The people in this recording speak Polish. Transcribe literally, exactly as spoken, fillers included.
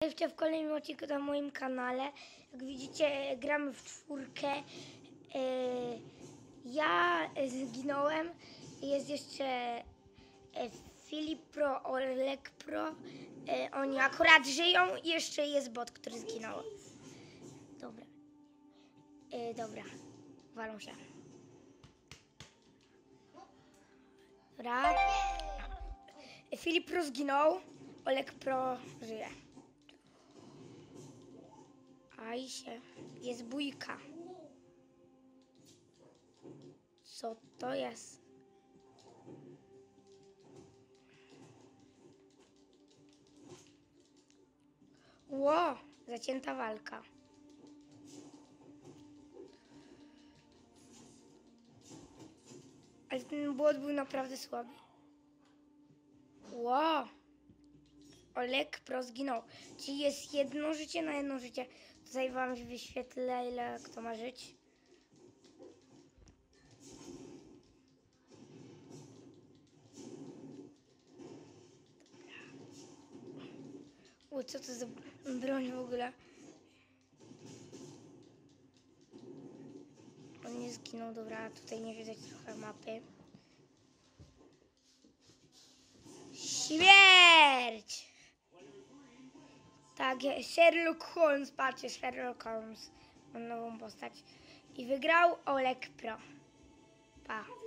Jeszcze w kolejnym odcinku na moim kanale. Jak widzicie, gramy w czwórkę. Ja zginąłem. Jest jeszcze Filip Pro, Olek Pro. Oni akurat żyją i jeszcze jest bot, który zginął. Dobra. Dobra. Walą się. Dobra. Filip Pro zginął. Olek Pro żyje. Aj się. Jest bójka. Co to jest? Ło! Zacięta walka. Ale ten bot był naprawdę słaby. Ło! Olek Pro zginął. Czyli jest jedno życie na jedno życie. Tutaj wam wyświetlę, ile kto ma żyć. O, co to za broń w ogóle? On nie zginął, dobra, tutaj nie widać trochę mapy. Śmierć! Tak, Sherlock Holmes, patrzcie, Sherlock Holmes. Ma nową postać. I wygrał Olek Pro. Pa.